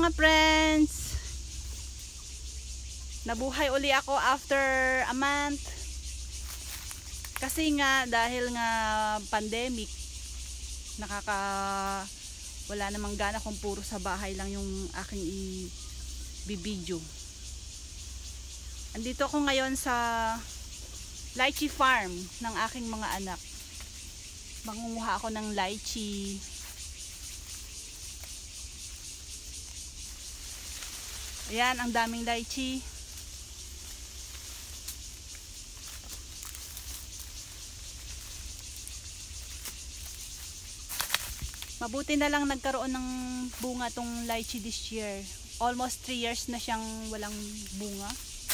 mga friends! Nabuhay uli ako after a month. Kasi nga dahil nga pandemic, wala namang gana kung puro sa bahay lang yung aking i-video. Andito ako ngayon sa lychee farm ng aking mga anak. Mangunguha ako ng lychee. Ayan, ang daming lychee. Mabuti na lang nagkaroon ng bunga tong lychee this year. Almost 3 years na siyang walang bunga.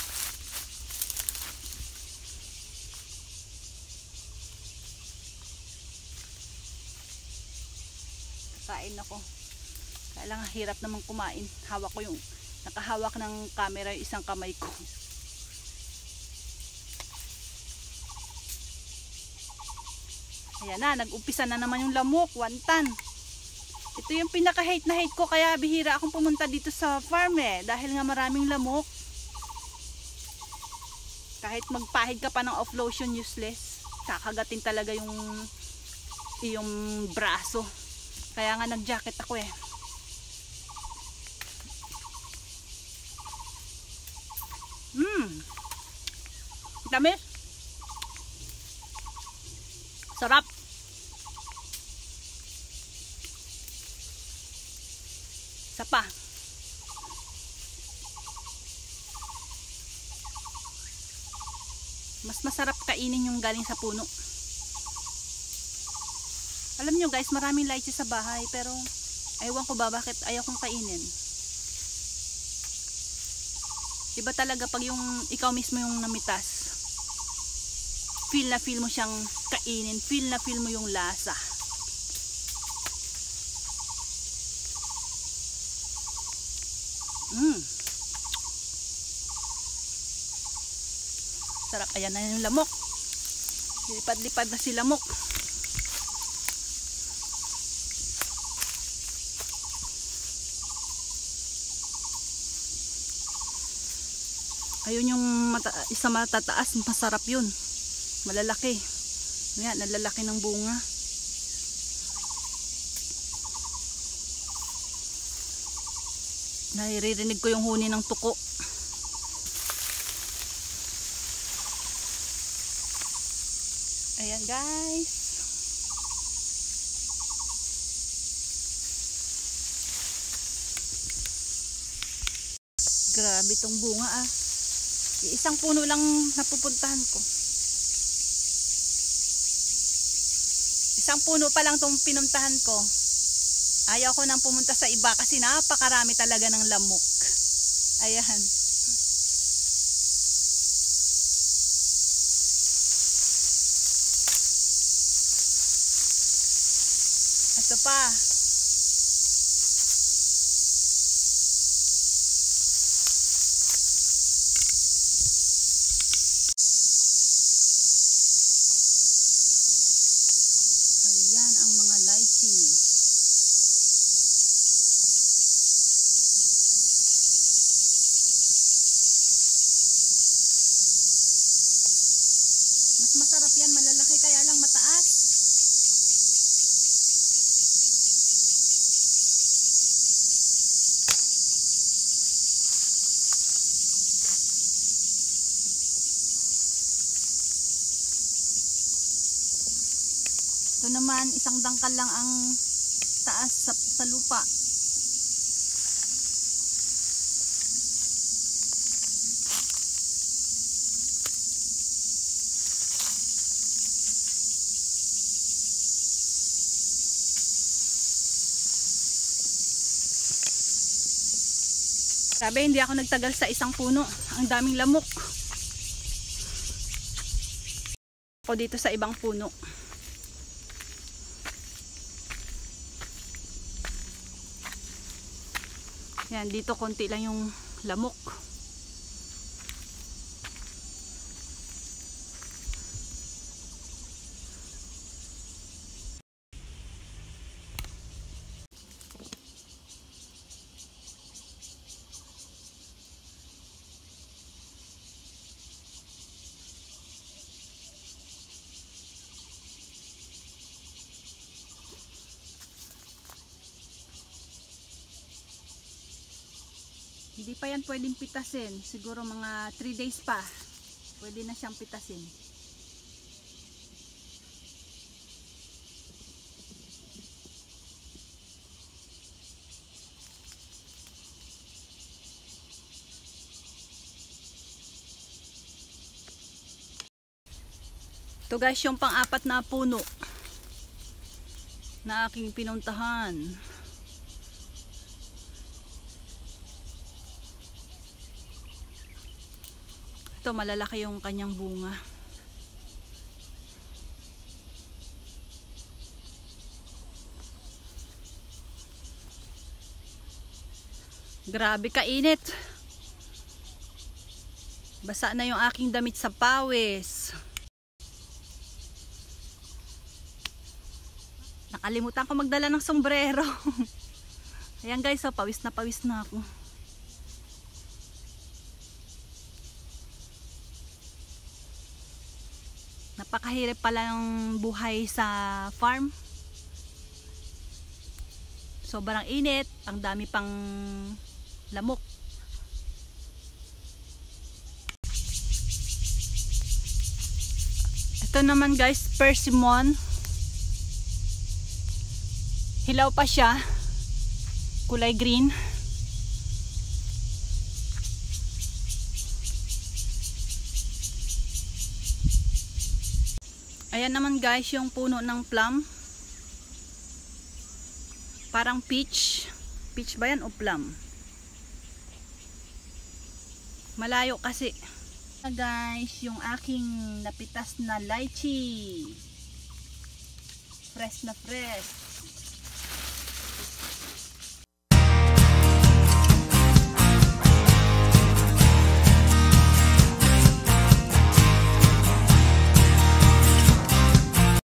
Kain ako. Kaya lang hirap namang kumain. Nakahawak ng camera yung isang kamay ko. Ayan na, nag-umpisa na naman yung lamok, wantan. Ito yung pinaka-hate na hate ko, kaya bihira akong pumunta dito sa farm dahil nga maraming lamok. Kahit magpahid ka pa ng off lotion, useless. Kakagatin talaga yung braso. Kaya nga nag-jacket ako Tamis. Sarap. Isa pa. Mas masarap kainin yung galing sa puno. Alam nyo guys, maraming lychee sa bahay, pero ewan ko ba bakit ayaw kong kainin. Iba talaga pag yung ikaw mismo yung namitas. Feel na feel mo siyang kainin, feel na feel mo yung lasa. Sarap. Ayan na yung lamok. Lipad-lipad na si lamok. Ayun yung isa matataas, masarap yun. Malalaki. Ayan, nalalaki ng bunga. Naririnig ko yung huni ng tuko. Ayan guys. Grabe tong bunga Isang puno lang napupuntahan ko. Isang puno pa lang tong pinuntahan ko. Ayaw ko nang pumunta sa iba kasi napakarami talaga ng lamok. Ayan. Ito pa. Ayan ang mga lychee. Mas masarap yan, malalaki kaya lang mataas. Ito naman, isang dangkal lang ang taas sa lupa. Sabi, hindi ako nagtagal sa isang puno. Ang daming lamok. Ako dito sa ibang puno. Yan, dito konti lang yung lamok. Hindi pa yan pwedeng pitasin. Siguro mga 3 days pa. Pwede na siyang pitasin. Ito guys, yung pang-apat na puno na aking pinuntahan. Ito, malalaki yung kanyang bunga. Grabe kainit. Basa na yung aking damit sa pawis. Nakalimutan ko magdala ng sombrero. Ayan guys, so pawis na ako. Napakahirap pala ng buhay sa farm. Sobrang init, ang dami pang lamok. Ito naman guys, persimmon. Hilaw pa siya, kulay green. Ayan naman guys yung puno ng plum. Parang peach. Peach ba yan o plum? Malayo kasi. Guys, yung aking napitas na lychee. Fresh na fresh.